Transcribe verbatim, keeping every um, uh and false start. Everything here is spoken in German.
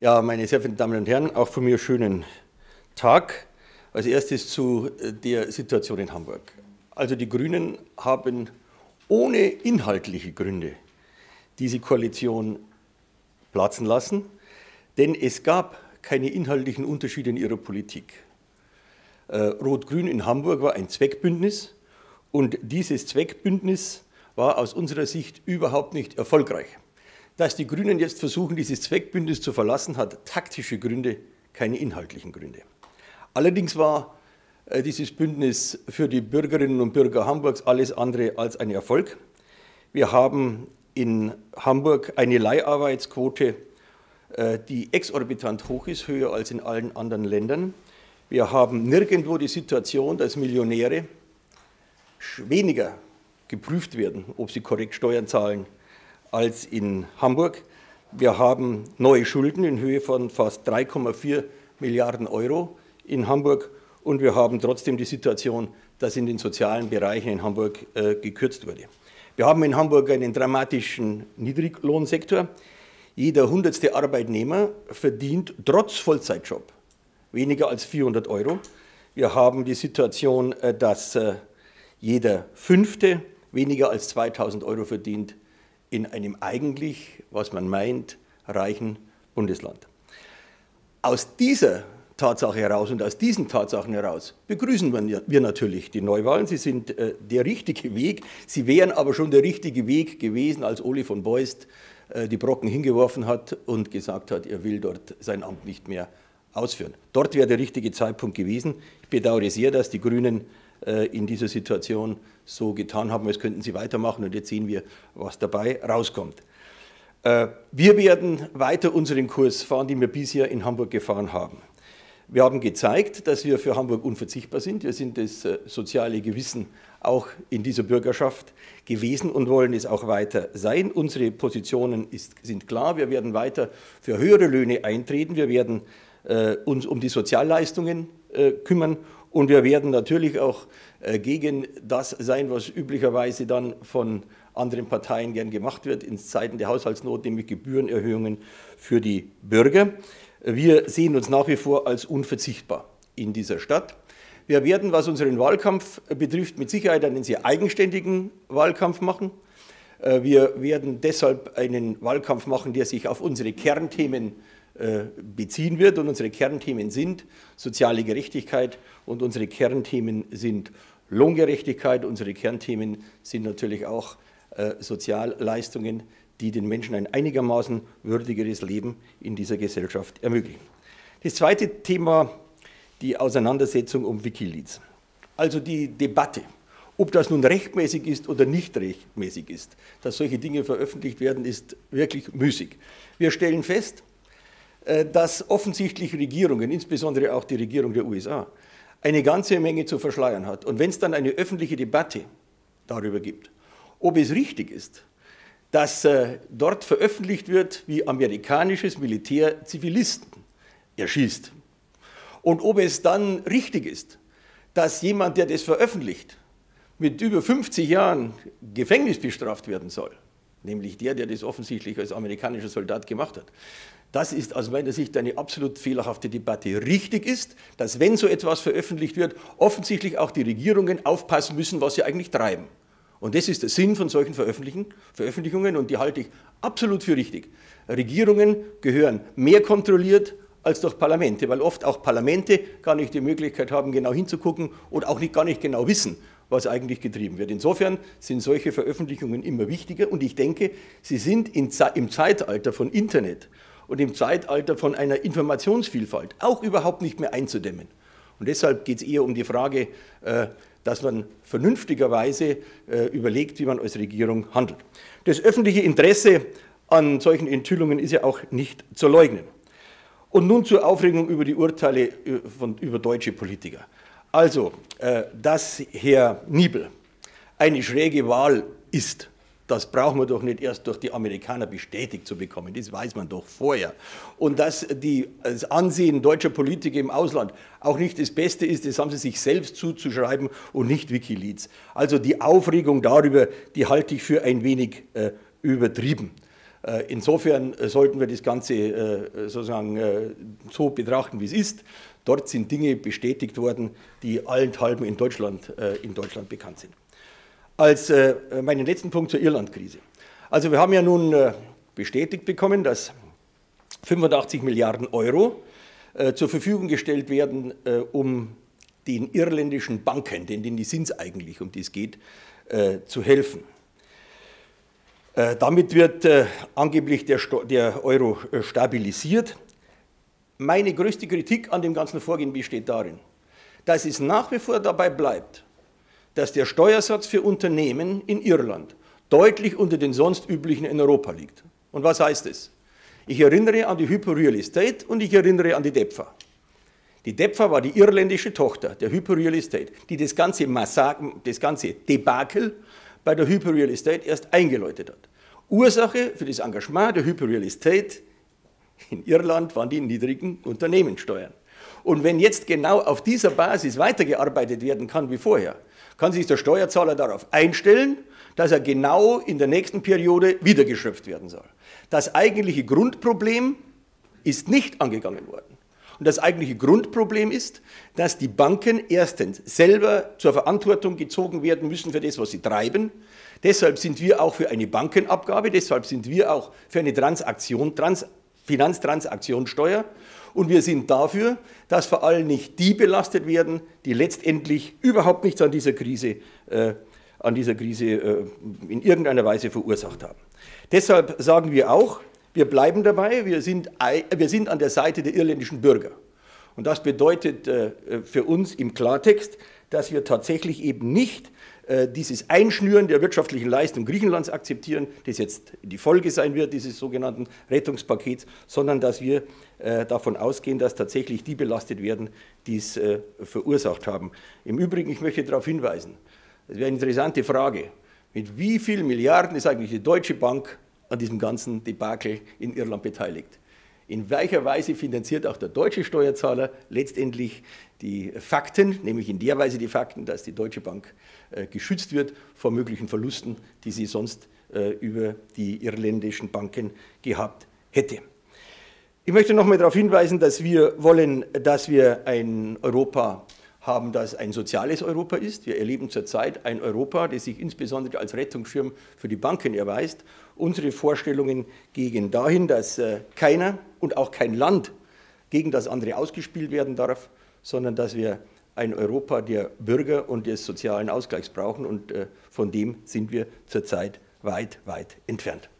Ja, meine sehr verehrten Damen und Herren, auch von mir schönen Tag. Als erstes zu der Situation in Hamburg. Also die Grünen haben ohne inhaltliche Gründe diese Koalition platzen lassen, denn es gab keine inhaltlichen Unterschiede in ihrer Politik. Rot-Grün in Hamburg war ein Zweckbündnis und dieses Zweckbündnis war aus unserer Sicht überhaupt nicht erfolgreich. Dass die Grünen jetzt versuchen, dieses Zweckbündnis zu verlassen, hat taktische Gründe, keine inhaltlichen Gründe. Allerdings war äh, dieses Bündnis für die Bürgerinnen und Bürger Hamburgs alles andere als ein Erfolg. Wir haben in Hamburg eine Leiharbeitsquote, äh, die exorbitant hoch ist, höher als in allen anderen Ländern. Wir haben nirgendwo die Situation, dass Millionäre weniger geprüft werden, ob sie korrekt Steuern zahlen, als in Hamburg. Wir haben neue Schulden in Höhe von fast drei Komma vier Milliarden Euro in Hamburg und wir haben trotzdem die Situation, dass in den sozialen Bereichen in Hamburg äh, gekürzt wurde. Wir haben in Hamburg einen dramatischen Niedriglohnsektor. Jeder hundertste Arbeitnehmer verdient trotz Vollzeitjob weniger als vierhundert Euro. Wir haben die Situation, äh, dass äh, jeder Fünfte weniger als zweitausend Euro verdient in einem eigentlich, was man meint, reichen Bundesland. Aus dieser Tatsache heraus und aus diesen Tatsachen heraus begrüßen wir natürlich die Neuwahlen. Sie sind äh, der richtige Weg. Sie wären aber schon der richtige Weg gewesen, als Oli von Beust äh, die Brocken hingeworfen hat und gesagt hat, er will dort sein Amt nicht mehr ausführen. Dort wäre der richtige Zeitpunkt gewesen. Ich bedauere sehr, dass die Grünen äh, in dieser Situation so getan haben, als könnten sie weitermachen. Und jetzt sehen wir, was dabei rauskommt. Äh, wir werden weiter unseren Kurs fahren, den wir bisher in Hamburg gefahren haben. Wir haben gezeigt, dass wir für Hamburg unverzichtbar sind. Wir sind das äh, soziale Gewissen auch in dieser Bürgerschaft gewesen und wollen es auch weiter sein. Unsere Positionen ist, sind klar. Wir werden weiter für höhere Löhne eintreten. Wir werden äh, uns um die Sozialleistungen äh, kümmern. Und wir werden natürlich auch äh, gegen das sein, was üblicherweise dann von anderen Parteien gern gemacht wird, in Zeiten der Haushaltsnot, nämlich Gebührenerhöhungen für die Bürger. Wir sehen uns nach wie vor als unverzichtbar in dieser Stadt. Wir werden, was unseren Wahlkampf betrifft, mit Sicherheit einen sehr eigenständigen Wahlkampf machen. Wir werden deshalb einen Wahlkampf machen, der sich auf unsere Kernthemen beziehen wird. Und unsere Kernthemen sind soziale Gerechtigkeit und unsere Kernthemen sind Lohngerechtigkeit. Unsere Kernthemen sind natürlich auch Sozialleistungen, die den Menschen ein einigermaßen würdigeres Leben in dieser Gesellschaft ermöglichen. Das zweite Thema, die Auseinandersetzung um WikiLeaks. Also die Debatte, ob das nun rechtmäßig ist oder nicht rechtmäßig ist, dass solche Dinge veröffentlicht werden, ist wirklich müßig. Wir stellen fest, dass offensichtlich Regierungen, insbesondere auch die Regierung der U S A, eine ganze Menge zu verschleiern hat. Und wenn es dann eine öffentliche Debatte darüber gibt, ob es richtig ist, dass äh, dort veröffentlicht wird, wie amerikanisches Militär Zivilisten erschießt. Und ob es dann richtig ist, dass jemand, der das veröffentlicht, mit über fünfzig Jahren Gefängnis bestraft werden soll, nämlich der, der das offensichtlich als amerikanischer Soldat gemacht hat. Das ist aus meiner Sicht eine absolut fehlerhafte Debatte. Richtig ist, dass wenn so etwas veröffentlicht wird, offensichtlich auch die Regierungen aufpassen müssen, was sie eigentlich treiben. Und das ist der Sinn von solchen Veröffentlichungen und die halte ich absolut für richtig. Regierungen gehören mehr kontrolliert als durch Parlamente, weil oft auch Parlamente gar nicht die Möglichkeit haben, genau hinzugucken oder auch nicht, gar nicht genau wissen, was eigentlich getrieben wird. Insofern sind solche Veröffentlichungen immer wichtiger und ich denke, sie sind in, im Zeitalter von Internet und im Zeitalter von einer Informationsvielfalt auch überhaupt nicht mehr einzudämmen. Und deshalb geht es eher um die Frage, äh, dass man vernünftigerweise äh, überlegt, wie man als Regierung handelt. Das öffentliche Interesse an solchen Enthüllungen ist ja auch nicht zu leugnen. Und nun zur Aufregung über die Urteile von, über deutsche Politiker. Also, äh, dass Herr Niebel eine schräge Wahl ist, das brauchen wir doch nicht erst durch die Amerikaner bestätigt zu bekommen, das weiß man doch vorher. Und dass die, das Ansehen deutscher Politiker im Ausland auch nicht das Beste ist, das haben sie sich selbst zuzuschreiben und nicht WikiLeaks. Also die Aufregung darüber, die halte ich für ein wenig äh, übertrieben. Insofern sollten wir das Ganze sozusagen so betrachten, wie es ist. Dort sind Dinge bestätigt worden, die allenthalben in Deutschland, in Deutschland bekannt sind. Als meinen letzten Punkt zur Irlandkrise. Also wir haben ja nun bestätigt bekommen, dass fünfundachtzig Milliarden Euro zur Verfügung gestellt werden, um den irländischen Banken, denn die sind es eigentlich, um die es geht, zu helfen. Damit wird angeblich der, der Euro stabilisiert. Meine größte Kritik an dem ganzen Vorgehen besteht darin, dass es nach wie vor dabei bleibt, dass der Steuersatz für Unternehmen in Irland deutlich unter den sonst üblichen in Europa liegt. Und was heißt es? Ich erinnere an die Hypo Real Estate und ich erinnere an die DEPFA. Die DEPFA war die irländische Tochter der Hypo Real Estate, die das ganze Massaker, das ganze Debakel bei der Hypo Real Estate erst eingeläutet hat. Ursache für das Engagement der Hypo Real Estate in Irland waren die niedrigen Unternehmenssteuern. Und wenn jetzt genau auf dieser Basis weitergearbeitet werden kann wie vorher, kann sich der Steuerzahler darauf einstellen, dass er genau in der nächsten Periode wieder geschöpft werden soll. Das eigentliche Grundproblem ist nicht angegangen worden. Und das eigentliche Grundproblem ist, dass die Banken erstens selber zur Verantwortung gezogen werden müssen für das, was sie treiben. Deshalb sind wir auch für eine Bankenabgabe, deshalb sind wir auch für eine Transaktion, Trans, Finanztransaktionssteuer. Und wir sind dafür, dass vor allem nicht die belastet werden, die letztendlich überhaupt nichts an dieser Krise, äh, an dieser Krise äh, in irgendeiner Weise verursacht haben. Deshalb sagen wir auch, wir bleiben dabei, wir sind, wir sind an der Seite der irländischen Bürger. Und das bedeutet äh, für uns im Klartext, dass wir tatsächlich eben nicht äh, dieses Einschnüren der wirtschaftlichen Leistung Griechenlands akzeptieren, das jetzt die Folge sein wird, dieses sogenannten Rettungspakets, sondern dass wir äh, davon ausgehen, dass tatsächlich die belastet werden, die es äh, verursacht haben. Im Übrigen, ich möchte darauf hinweisen, das wäre eine interessante Frage, mit wie vielen Milliarden ist eigentlich die Deutsche Bank an diesem ganzen Debakel in Irland beteiligt? In welcher Weise finanziert auch der deutsche Steuerzahler letztendlich die Fakten, nämlich in der Weise die Fakten, dass die Deutsche Bank äh, geschützt wird vor möglichen Verlusten, die sie sonst äh, über die irländischen Banken gehabt hätte. Ich möchte noch einmal darauf hinweisen, dass wir wollen, dass wir ein Europa haben, das ein soziales Europa ist. Wir erleben zurzeit ein Europa, das sich insbesondere als Rettungsschirm für die Banken erweist. Unsere Vorstellungen gehen dahin, dass keiner und auch kein Land gegen das andere ausgespielt werden darf, sondern dass wir ein Europa der Bürger und des sozialen Ausgleichs brauchen. Und von dem sind wir zurzeit weit, weit entfernt.